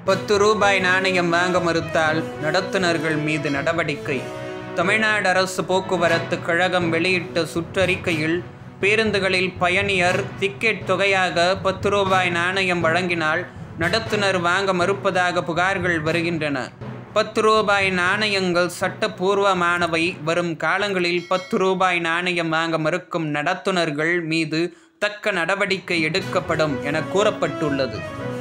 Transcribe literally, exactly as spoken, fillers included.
பத்து ரூபாய் நாணயம் வாங்க மறுத்தால் நடத்துனர்கள் மீது நடவடிக்கை. தமிழ்நாடு அரசு போக்குவரத்து கழகம் வெளியிட்ட சுற்றறிக்கையில், பேருந்துகளில் பயணியர் டிக்கெட் தொகையாக பத்து ரூபாய் நாணயம் வழங்கினால் நடத்துனர் வாங்க மறுப்பதாக புகார்கள் வருகின்றன. பத்து ரூபாய் நாணயங்கள் சட்டப்பூர்வமானவை. வரும் காலங்களில் பத்து ரூபாய் நாணயம் வாங்க மறுக்கும் நடத்துனர்கள் மீது தக்க நடவடிக்கை எடுக்கப்படும் என கூறப்பட்டுள்ளது.